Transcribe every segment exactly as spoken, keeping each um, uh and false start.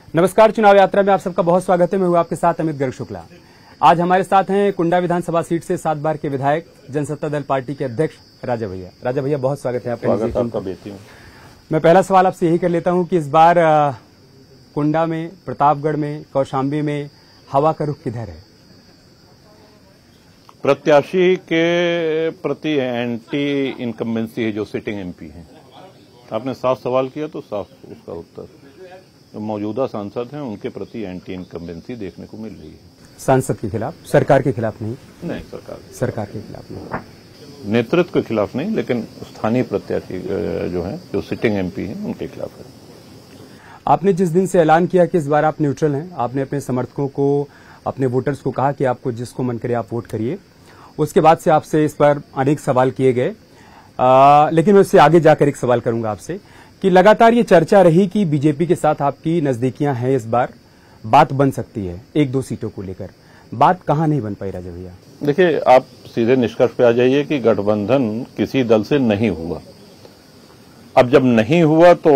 नमस्कार, चुनाव यात्रा में आप सबका बहुत स्वागत है। मैं हूं आपके साथ अमित गर्ग शुक्ला। आज हमारे साथ हैं कुंडा विधानसभा सीट से सात बार के विधायक, जनसत्ता दल पार्टी के अध्यक्ष राजा भैया। राजा भैया, बहुत स्वागत है आपका। मैं पहला सवाल आपसे यही कर लेता हूं कि इस बार कुंडा में, प्रतापगढ़ में, कौशाम्बी में हवा का रुख किधर है? प्रत्याशी के प्रति एंटी इनकम्बेंसी है जो सिटिंग एमपी हैं। आपने साफ सवाल किया तो साफ उसका उत्तर, जो मौजूदा सांसद हैं उनके प्रति एंटी इनकम्बेंसी देखने को मिल रही है। सांसद के खिलाफ, सरकार के खिलाफ नहीं? नहीं, सरकार सरकार के खिलाफ नहीं, नेतृत्व के खिलाफ नहीं, लेकिन स्थानीय प्रत्याशी जो हैं, जो सिटिंग एमपी हैं, उनके खिलाफ है। आपने जिस दिन से ऐलान किया कि इस बार आप न्यूट्रल हैं, आपने अपने समर्थकों को, अपने वोटर्स को कहा कि आपको जिसको मन करे आप वोट करिए, उसके बाद से आपसे इस पर अनेक सवाल किए गए। आ, लेकिन मैं उससे आगे जाकर एक सवाल करूंगा आपसे कि लगातार ये चर्चा रही कि बीजेपी के साथ आपकी नजदीकियां हैं, इस बार बात बन सकती है एक दो सीटों को लेकर। बात कहां नहीं बन पाई राजा भैया? देखिए, आप सीधे निष्कर्ष पे आ जाइए कि गठबंधन किसी दल से नहीं हुआ। अब जब नहीं हुआ तो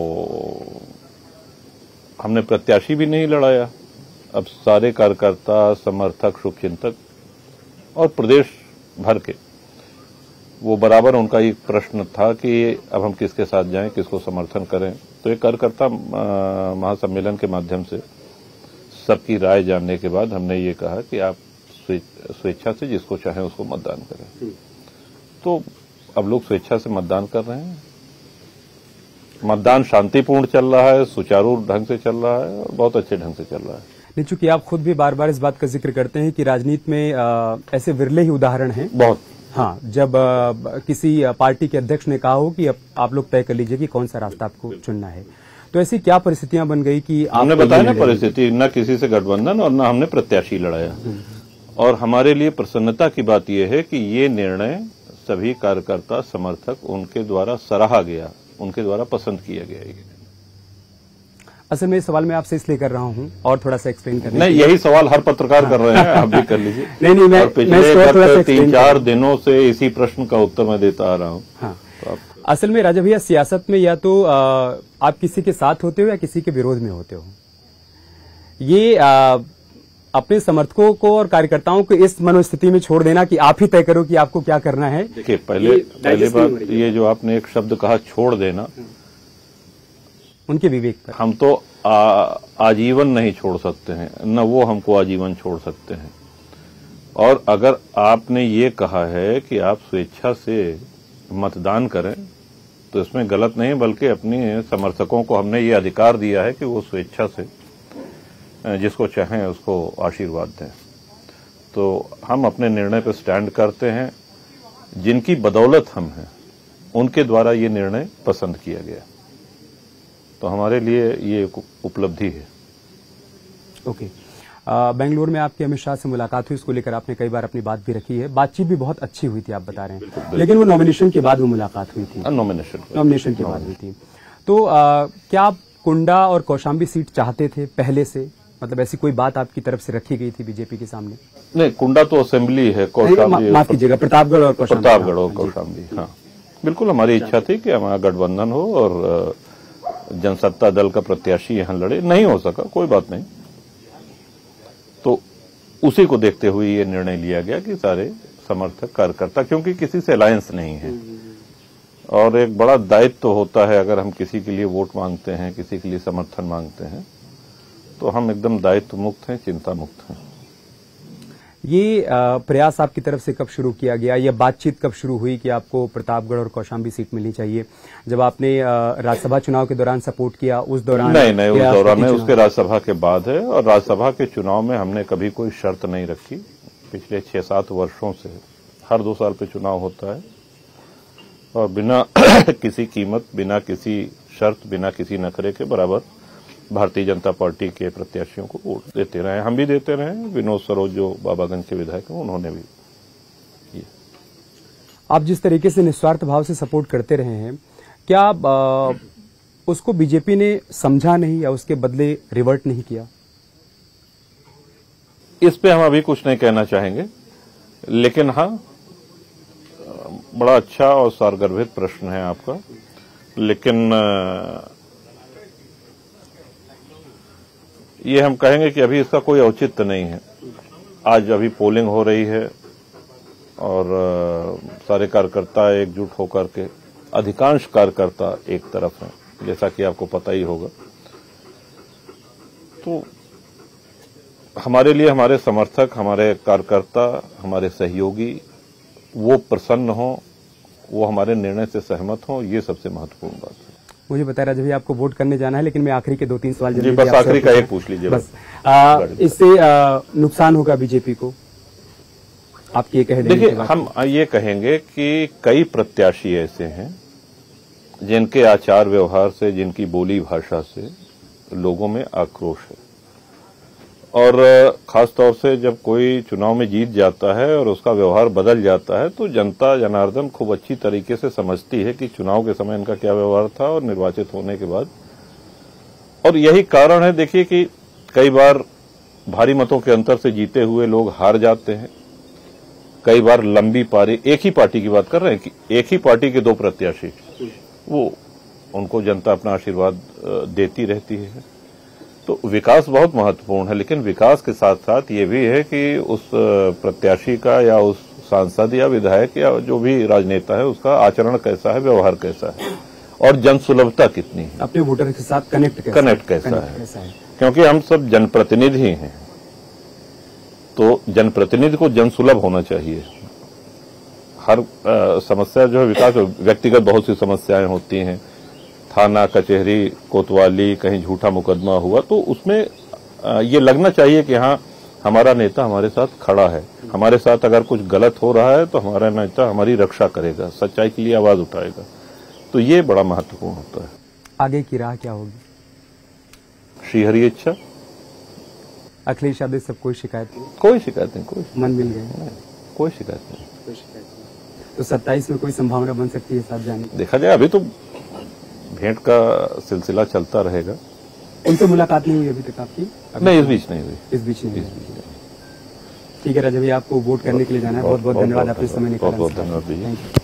हमने प्रत्याशी भी नहीं लड़ाया। अब सारे कार्यकर्ता, समर्थक, शुभचिंतक और प्रदेश भर के, वो बराबर उनका एक प्रश्न था कि अब हम किसके साथ जाएं, किसको समर्थन करें। तो एक कार्यकर्ता महासम्मेलन के माध्यम से सबकी राय जानने के बाद हमने ये कहा कि आप स्वेच्छा से जिसको चाहें उसको मतदान करें। तो अब लोग स्वेच्छा से मतदान कर रहे हैं। मतदान शांतिपूर्ण चल रहा है, सुचारू ढंग से चल रहा है और बहुत अच्छे ढंग से चल रहा है। नहीं, चूंकि आप खुद भी बार बार इस बात का जिक्र करते हैं कि राजनीति में आ, ऐसे विरले ही उदाहरण हैं बहुत। हाँ, जब आ, किसी पार्टी के अध्यक्ष ने कहा हो कि अब आप लोग तय कर लीजिए कि कौन सा रास्ता आपको चुनना है। तो ऐसी क्या परिस्थितियां बन गई कि हमने बताया ना परिस्थिति, न किसी से गठबंधन और न हमने प्रत्याशी लड़ाया। और हमारे लिए प्रसन्नता की बात यह है कि ये निर्णय सभी कार्यकर्ता, समर्थक, उनके द्वारा सराहा गया, उनके द्वारा पसंद किया गया। असल में सवाल मैं आपसे इसलिए कर रहा हूं और थोड़ा सा एक्सप्लेन करने नहीं, यही सवाल हर पत्रकार हाँ। कर रहे हैं, आप भी कर लीजिए। नहीं नहीं मैं, पिछले तीन चार दिनों से इसी प्रश्न का उत्तर मैं देता आ रहा हूँ। हाँ। तो आप... असल में राजा भैया, सियासत में या तो आ, आप किसी के साथ होते हो या किसी के विरोध में होते हो। ये आ, अपने समर्थकों को और कार्यकर्ताओं को इस मनोस्थिति में छोड़ देना कि आप ही तय करो कि आपको क्या करना है। देखिए, पहले पहले बात ये जो आपने एक शब्द कहा छोड़ देना, उनके विवेक पर। हम तो आ, आजीवन नहीं छोड़ सकते हैं, न वो हमको आजीवन छोड़ सकते हैं। और अगर आपने ये कहा है कि आप स्वेच्छा से मतदान करें तो इसमें गलत नहीं, बल्कि अपने समर्थकों को हमने ये अधिकार दिया है कि वो स्वेच्छा से जिसको चाहें उसको आशीर्वाद दें। तो हम अपने निर्णय पर स्टैंड करते हैं। जिनकी बदौलत हम हैं उनके द्वारा ये निर्णय पसंद किया गया, तो हमारे लिए ये उपलब्धि है। ओके। बेंगलुरु में आपकी अमित शाह से मुलाकात हुई, इसको लेकर आपने कई बार अपनी बात भी रखी है। बातचीत भी बहुत अच्छी हुई थी, आप बता रहे हैं, लेकिन वो नॉमिनेशन के बाद वो मुलाकात हुई थी। नॉमिनेशन नॉमिनेशन के बाद हुई थी। तो आ, क्या आप कुंडा और कौशाम्बी सीट चाहते थे पहले से? मतलब ऐसी कोई बात आपकी तरफ से रखी गई थी बीजेपी के सामने? नहीं, कुंडा तो असेंबली है, कौशाम्बी माफ कीजिएगा, प्रतापगढ़ और कौशाम्बी। प्रतापगढ़ और कौशाम्बी, हाँ, बिल्कुल हमारी इच्छा थी कि हमारा गठबंधन हो और जनसत्ता दल का प्रत्याशी यहां लड़े। नहीं हो सका, कोई बात नहीं। तो उसी को देखते हुए ये निर्णय लिया गया कि सारे समर्थक, कार्यकर्ता, क्योंकि किसी से अलायंस नहीं है और एक बड़ा दायित्व तो होता है, अगर हम किसी के लिए वोट मांगते हैं, किसी के लिए समर्थन मांगते हैं, तो हम एकदम दायित्व मुक्त हैं, चिंता मुक्त हैं। ये प्रयास आपकी तरफ से कब शुरू किया गया? यह बातचीत कब शुरू हुई कि आपको प्रतापगढ़ और कौशाम्बी सीट मिलनी चाहिए? जब आपने राज्यसभा चुनाव के दौरान सपोर्ट किया, उस दौरान? नहीं नहीं, उस दौरान में, उसके राज्यसभा के बाद है। और राज्यसभा के चुनाव में हमने कभी कोई शर्त नहीं रखी। पिछले छह सात वर्षों से हर दो साल पे चुनाव होता है और बिना किसी कीमत, बिना किसी शर्त, बिना किसी नखरे के बराबर भारतीय जनता पार्टी के प्रत्याशियों को वोट देते रहे। हम भी देते रहे। विनोद सरोज जो बाबागंज के विधायक हैं, उन्होंने भी किया। आप जिस तरीके से निस्वार्थ भाव से सपोर्ट करते रहे हैं, क्या आ, उसको बीजेपी ने समझा नहीं या उसके बदले रिवर्ट नहीं किया? इस पे हम अभी कुछ नहीं कहना चाहेंगे, लेकिन हाँ, बड़ा अच्छा और सारगर्भित प्रश्न है आपका। लेकिन ये हम कहेंगे कि अभी इसका कोई औचित्य नहीं है। आज अभी पोलिंग हो रही है और आ, सारे कार्यकर्ता एकजुट होकर के, अधिकांश कार्यकर्ता एक तरफ हैं, जैसा कि आपको पता ही होगा। तो हमारे लिए हमारे समर्थक, हमारे कार्यकर्ता, हमारे सहयोगी वो प्रसन्न हो, वो हमारे निर्णय से सहमत हो, ये सबसे महत्वपूर्ण बात है। मुझे बता रहा जब आप वोट करने जाना है, लेकिन मैं आखिरी के दो तीन सवाल जी, बस आखिरी का एक पूछ लीजिए बस। आ, इससे आ, नुकसान होगा बीजेपी को, आप ये कह देंगे? देखिए, हम ये कहेंगे कि कई प्रत्याशी ऐसे हैं जिनके आचार व्यवहार से, जिनकी बोली भाषा से लोगों में आक्रोश है, और खास तौर से जब कोई चुनाव में जीत जाता है और उसका व्यवहार बदल जाता है, तो जनता जनार्दन खूब अच्छी तरीके से समझती है कि चुनाव के समय इनका क्या व्यवहार था और निर्वाचित होने के बाद। और यही कारण है, देखिए, कि कई बार भारी मतों के अंतर से जीते हुए लोग हार जाते हैं, कई बार लंबी पारी, एक ही पार्टी की बात कर रहे हैं कि एक ही पार्टी के दो प्रत्याशी, वो उनको जनता अपना आशीर्वाद देती रहती है। तो विकास बहुत महत्वपूर्ण है, लेकिन विकास के साथ साथ ये भी है कि उस प्रत्याशी का या उस सांसद या विधायक या जो भी राजनेता है उसका आचरण कैसा है, व्यवहार कैसा है, और जनसुलभता कितनी है, अपने वोटर के साथ कनेक्ट कैसा कनेक्ट कैसा, कनेक्ट है? कैसा है, क्योंकि हम सब जनप्रतिनिधि हैं, तो जनप्रतिनिधि को जनसुलभ होना चाहिए। हर आ, समस्या जो है विकास, व्यक्तिगत बहुत सी समस्याएं होती हैं, थाना कचहरी कोतवाली, कहीं झूठा मुकदमा हुआ, तो उसमें आ, ये लगना चाहिए कि हाँ, हमारा नेता हमारे साथ खड़ा है, हमारे साथ अगर कुछ गलत हो रहा है तो हमारा नेता हमारी रक्षा करेगा, सच्चाई के लिए आवाज उठाएगा। तो ये बड़ा महत्वपूर्ण होता है। आगे की राह क्या होगी? श्रीहरि इच्छा। अखिलेश यादव सब कोई शिकायत नहीं? कोई शिकायत नहीं, कोई मन मिल गए, कोई शिकायत नहीं, कोई शिकायत नहीं। तो सत्ताईस में कोई संभावना बन सकती है साथ जाने की? देखा जाए, अभी तो भेंट का सिलसिला चलता रहेगा। उनसे मुलाकात नहीं हुई अभी तक आपकी? नहीं, इस बीच नहीं हुई। इस बीच नहीं हुई। ठीक है राजा भाई, आपको वोट करने के लिए जाना है। बहुत बहुत धन्यवाद, आपने समय निकाला। बहुत बहुत धन्यवाद भैया।